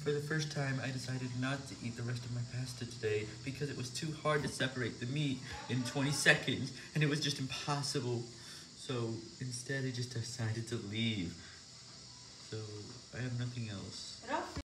For the first time, I decided not to eat the rest of my pasta today because it was too hard to separate the meat in 20 seconds, and it was just impossible. So instead, I just decided to leave. So I have nothing else.